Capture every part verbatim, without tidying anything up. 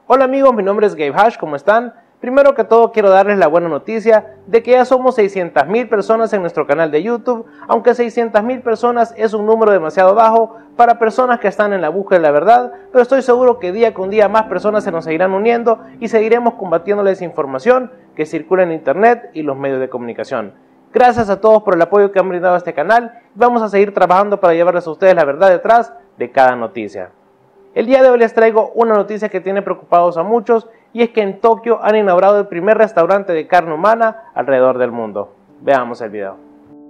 Hola amigos, mi nombre es Gabe Hash, ¿cómo están? Primero que todo quiero darles la buena noticia de que ya somos seiscientas mil personas en nuestro canal de YouTube, aunque seiscientas mil personas es un número demasiado bajo para personas que están en la búsqueda de la verdad, pero estoy seguro que día con día más personas se nos seguirán uniendo y seguiremos combatiendo la desinformación que circula en internet y los medios de comunicación. Gracias a todos por el apoyo que han brindado a este canal y vamos a seguir trabajando para llevarles a ustedes la verdad detrás de cada noticia. El día de hoy les traigo una noticia que tiene preocupados a muchos y es que en Tokio han inaugurado el primer restaurante de carne humana alrededor del mundo. Veamos el video.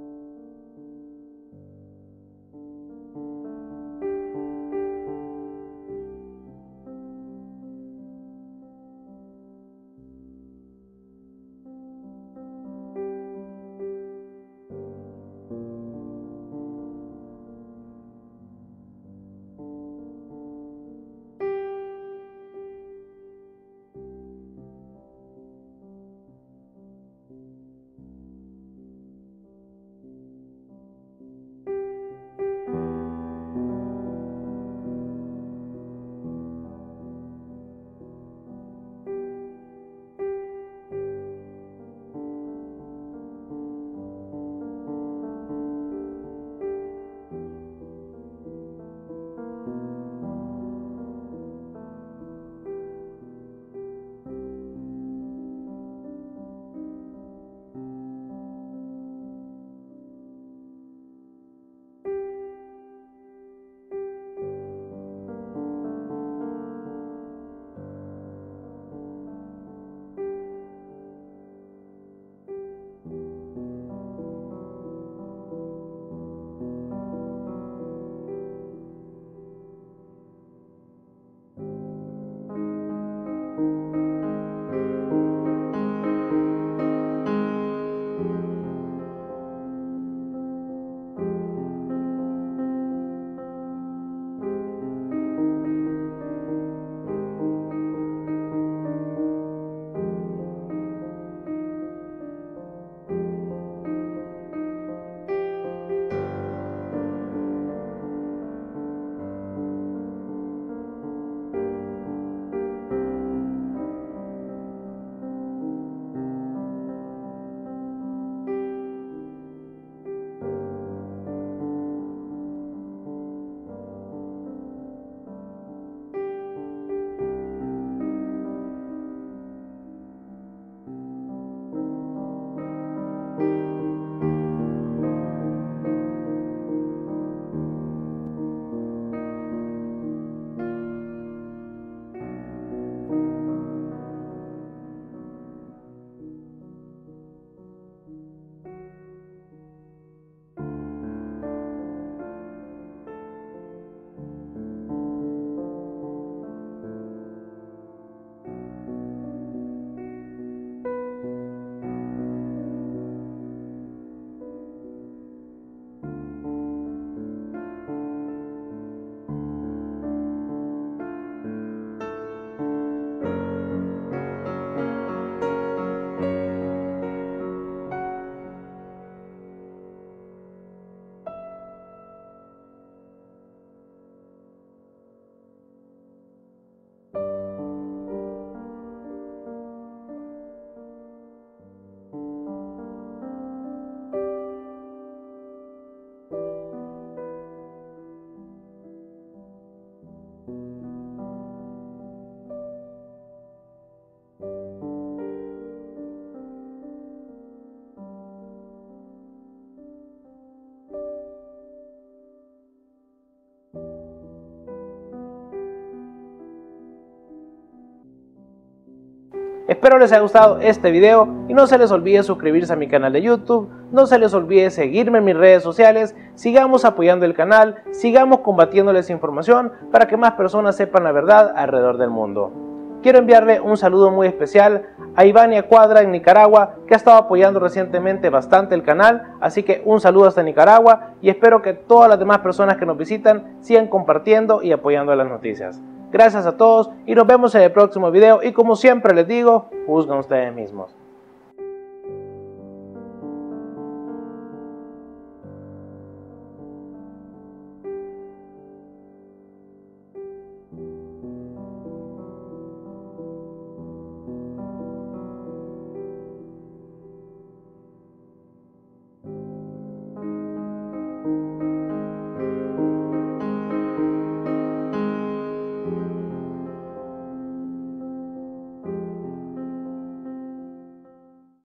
Espero les haya gustado este video y no se les olvide suscribirse a mi canal de YouTube, no se les olvide seguirme en mis redes sociales, sigamos apoyando el canal, sigamos combatiendo la desinformación para que más personas sepan la verdad alrededor del mundo. Quiero enviarle un saludo muy especial a Ivania Cuadra en Nicaragua, que ha estado apoyando recientemente bastante el canal, así que un saludo hasta Nicaragua y espero que todas las demás personas que nos visitan sigan compartiendo y apoyando las noticias. Gracias a todos y nos vemos en el próximo video y como siempre les digo, juzguen ustedes mismos.